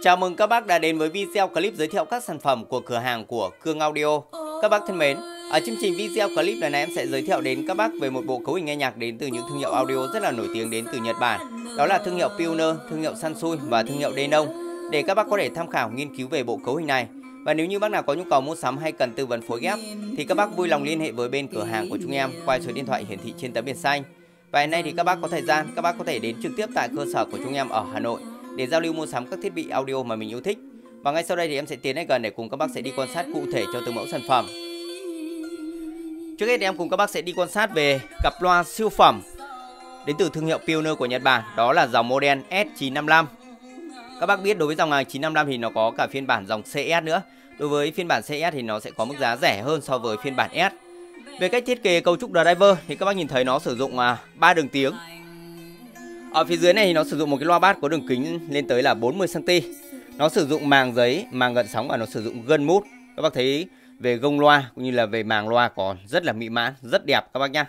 Chào mừng các bác đã đến với video clip giới thiệu các sản phẩm của cửa hàng của Cương Audio. Các bác thân mến, ở chương trình video clip lần này em sẽ giới thiệu đến các bác về một bộ cấu hình nghe nhạc đến từ những thương hiệu audio rất là nổi tiếng đến từ Nhật Bản. Đó là thương hiệu Pioneer, thương hiệu Sansui và thương hiệu Denon, để các bác có thể tham khảo nghiên cứu về bộ cấu hình này. Và nếu như bác nào có nhu cầu mua sắm hay cần tư vấn phối ghép thì các bác vui lòng liên hệ với bên cửa hàng của chúng em qua số điện thoại hiển thị trên tấm biển xanh. Và hiện nay thì các bác có thời gian, các bác có thể đến trực tiếp tại cơ sở của chúng em ở Hà Nội để giao lưu mua sắm các thiết bị audio mà mình yêu thích. Và ngay sau đây thì em sẽ tiến đến gần để cùng các bác sẽ đi quan sát cụ thể cho từng mẫu sản phẩm. Trước hết thì em cùng các bác sẽ đi quan sát về cặp loa siêu phẩm đến từ thương hiệu Pioneer của Nhật Bản, đó là dòng model S955. Các bác biết đối với dòng này 955 thì nó có cả phiên bản dòng CS nữa. Đối với phiên bản CS thì nó sẽ có mức giá rẻ hơn so với phiên bản S. Về cách thiết kế cấu trúc driver thì các bác nhìn thấy nó sử dụng 3 đường tiếng. Ở phía dưới này thì nó sử dụng một cái loa bass có đường kính lên tới là 40 cm. Nó sử dụng màng giấy, màng gợn sóng và nó sử dụng gân mút. Các bác thấy về gông loa cũng như là về màng loa còn rất là mịn mãn, rất đẹp các bác nhá.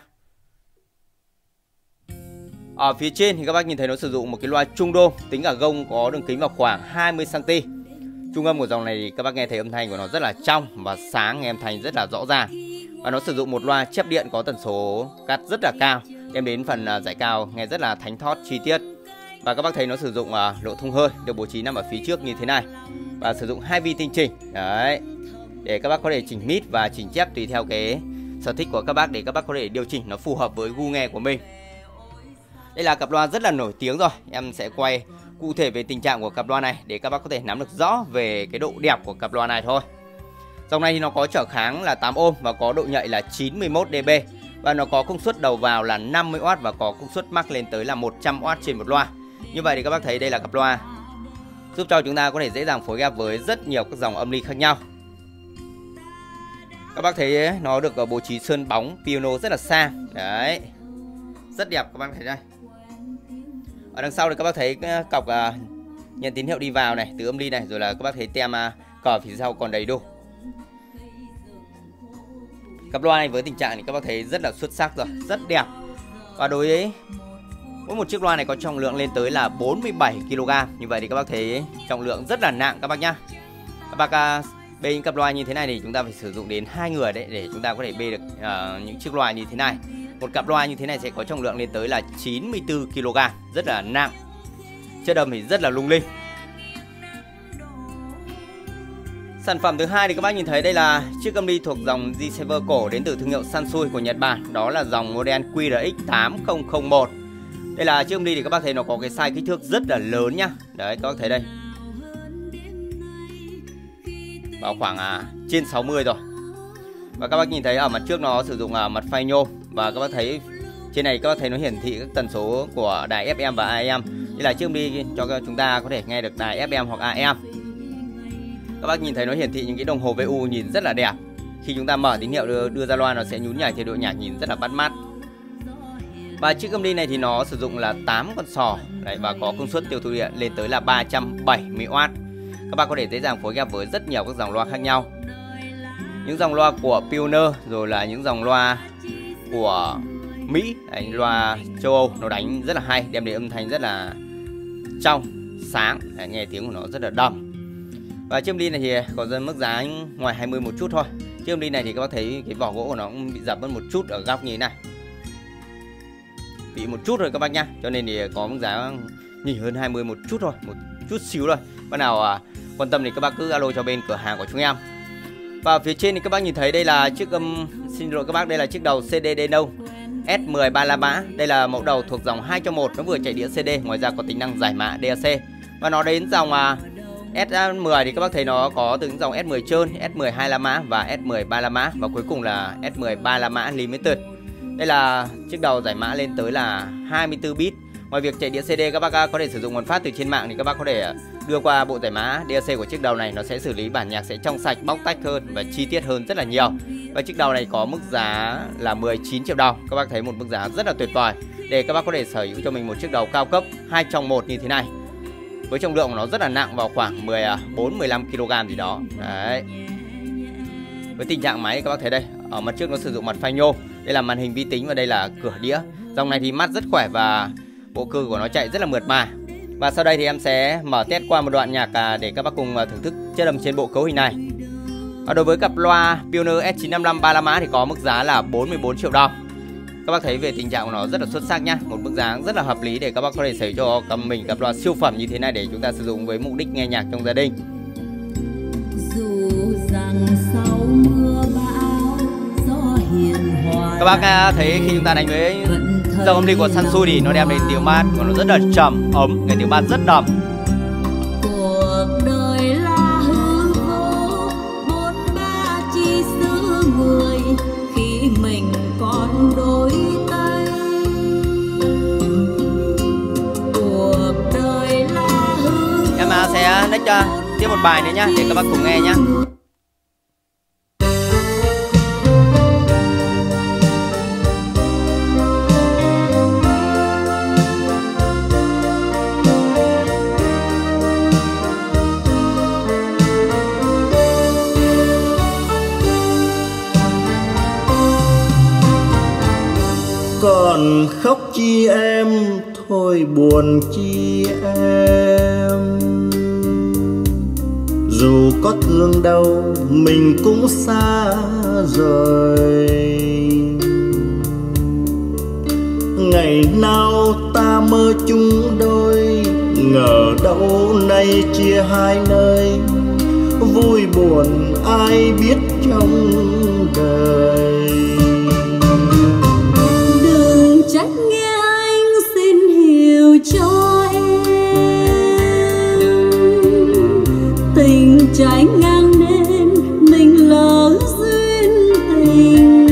Ở phía trên thì các bác nhìn thấy nó sử dụng một cái loa trung đô, tính cả gông có đường kính vào khoảng 20 cm. Trung âm của dòng này thì các bác nghe thấy âm thanh của nó rất là trong và sáng, nghe âm thanh rất là rõ ràng. Và nó sử dụng một loa chép điện có tần số cắt rất là cao, đem đến phần giải cao nghe rất là thánh thót chi tiết. Và các bác thấy nó sử dụng lỗ thông hơi được bố trí nằm ở phía trước như thế này. Và sử dụng 2 vi tinh chỉnh. Đấy. Để các bác có thể chỉnh mid và chỉnh chép tùy theo cái sở thích của các bác, để các bác có thể điều chỉnh nó phù hợp với gu nghe của mình. Đây là cặp loa rất là nổi tiếng rồi. Em sẽ quay cụ thể về tình trạng của cặp loa này để các bác có thể nắm được rõ về cái độ đẹp của cặp loa này thôi. Dòng này thì nó có trở kháng là 8 ohm và có độ nhạy là 91 dB. Và nó có công suất đầu vào là 50W và có công suất max lên tới là 100W trên một loa. Như vậy thì các bác thấy đây là cặp loa giúp cho chúng ta có thể dễ dàng phối ghép với rất nhiều các dòng âm ly khác nhau. Các bác thấy nó được bố trí sơn bóng piano rất là sang. Đấy. Rất đẹp các bác thấy đây. Ở đằng sau thì các bác thấy cọc nhận tín hiệu đi vào này, từ âm ly này, rồi là các bác thấy tem cờ phía sau còn đầy đủ. Cặp loa này với tình trạng thì các bác thấy rất là xuất sắc rồi, rất đẹp. Và đối với mỗi một chiếc loa này có trọng lượng lên tới là 47 kg. Như vậy thì các bác thấy trọng lượng rất là nặng các bác nhá. Các bác bê những cặp loa như thế này thì chúng ta phải sử dụng đến 2 người đấy để chúng ta có thể bê được những chiếc loa như thế này. Một cặp loa như thế này sẽ có trọng lượng lên tới là 94 kg, rất là nặng. Chất âm thì rất là lung linh. Sản phẩm thứ hai thì các bác nhìn thấy đây là chiếc âm ly thuộc dòng G-Saver cổ đến từ thương hiệu Sansui của Nhật Bản, đó là dòng model QRX8001. Đây là chiếc âm ly thì các bác thấy nó có cái size kích thước rất là lớn nhá. Đấy, các bác thấy đây. Vào khoảng trên 60 rồi. Và các bác nhìn thấy ở mặt trước nó sử dụng mặt phay nhôm. Và các bác thấy trên này các bác thấy nó hiển thị các tần số của đài FM và AM. Đây là chiếc âm ly cho chúng ta có thể nghe được đài FM hoặc AM. Các bác nhìn thấy nó hiển thị những cái đồng hồ VU nhìn rất là đẹp. Khi chúng ta mở tín hiệu đưa ra loa nó sẽ nhún nhảy theo độ nhạc nhìn rất là bắt mắt. Và chiếc âm ly này thì nó sử dụng là 8 con sò. Đấy, và có công suất tiêu thụ điện lên tới là 370W. Các bác có thể dễ dàng phối ghép với rất nhiều các dòng loa khác nhau. Những dòng loa của Pioneer, rồi là những dòng loa của Mỹ, đấy, loa châu Âu nó đánh rất là hay, đem đến âm thanh rất là trong, sáng, đấy, nghe tiếng của nó rất là đầm. Và chiếc âm ly này thì có mức giá ngoài 20 một chút thôi. Chiếc âm ly này thì các bác thấy cái vỏ gỗ của nó cũng bị dập mất một chút ở góc như thế này, bị một chút rồi các bác nhá, cho nên thì có mức giá nhỉnh hơn 20 một chút thôi, một chút xíu thôi. Bác nào quan tâm thì các bác cứ alo cho bên cửa hàng của chúng em. Và phía trên thì các bác nhìn thấy đây là chiếc xin lỗi các bác, đây là chiếc đầu CD Denon S10 3 la mã. Đây là mẫu đầu thuộc dòng 2 trong 1, nó vừa chạy đĩa CD, ngoài ra có tính năng giải mã DAC. Và nó đến dòng S10 thì các bác thấy nó có từ những dòng S10 trơn, S10 2 la mã và S10 3 la mã, và cuối cùng là S10 3 la mã Limited. Đây là chiếc đầu giải mã lên tới là 24 bit. Ngoài việc chạy đĩa CD, các bác có thể sử dụng nguồn phát từ trên mạng thì các bác có thể đưa qua bộ giải mã DAC của chiếc đầu này, nó sẽ xử lý bản nhạc sẽ trong sạch, bóc tách hơn và chi tiết hơn rất là nhiều. Và chiếc đầu này có mức giá là 19 triệu đồng. Các bác thấy một mức giá rất là tuyệt vời để các bác có thể sở hữu cho mình một chiếc đầu cao cấp 2 trong 1 như thế này. Với trọng lượng của nó rất là nặng, vào khoảng 14-15 kg gì đó. Đấy. Với tình trạng máy các bác thấy đây, ở mặt trước nó sử dụng mặt phay nhôm. Đây là màn hình vi tính và đây là cửa đĩa. Dòng này thì mắt rất khỏe và bộ cư của nó chạy rất là mượt mà. Và sau đây thì em sẽ mở test qua một đoạn nhạc để các bác cùng thưởng thức chất âm trên bộ cấu hình này. Đối với cặp loa Pioneer S955 3 la mã thì có mức giá là 44 triệu đồng. Các bác thấy về tình trạng của nó rất là xuất sắc nhá, một mức giá rất là hợp lý để các bác có thể sở hữu cho mình cặp loa siêu phẩm như thế này để chúng ta sử dụng với mục đích nghe nhạc trong gia đình. Dù rằng sau mưa bão gió hiền hòa, các bác thấy khi chúng ta đánh với dòng âm ly của Sansu thì nó đem đến tiếng bass của nó rất là trầm ấm, cái tiếng bass rất đầm. cuộc đời là hư vô, bốn ba chỉ xứ người khi mình còn đôi tay. Cuộc đời là hư vô. Em sẽ next tiếp một bài nữa nhá để các bác cùng nghe nhá. Còn khóc chi em, thôi buồn chi em. Dù có thương đâu mình cũng xa rời. Ngày nào ta mơ chung đôi, ngờ đâu nay chia hai nơi. Vui buồn ai biết trong đời. Trách nghe anh xin hiểu cho em, tình trái ngang nên mình lỡ duyên tình.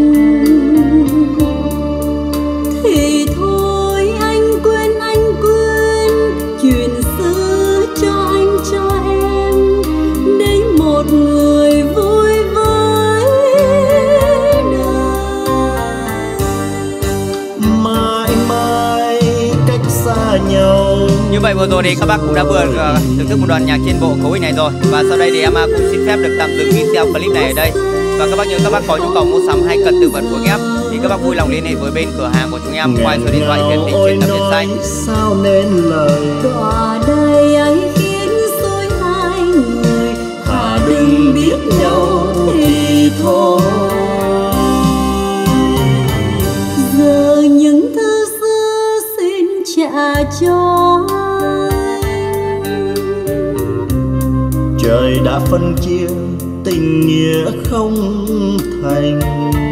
Thì thôi anh quên chuyện xưa cho anh cho em, để một người vui với nhau. Như vậy vừa rồi thì các bác cũng đã vừa thưởng thức một đoạn nhạc trên bộ cấu hình này rồi. Và sau đây thì em cũng xin phép được tạm dừng video clip này ở đây. Và các bác nhớ các bác có nhu cầu mua sắm hay cần tư vấn của ghép thì các bác vui lòng liên hệ với bên cửa hàng của chúng em qua số điện thoại hiển thị trên tấm biển xanh. Sao nên lời đọa đời ấy khiến dối hai người, thà đừng biết nhau thì thôi. Giờ những thứ xưa xin trả cho anh. Trời đã phân chia tình nghĩa không thành.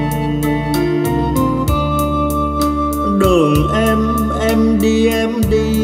Đường em đi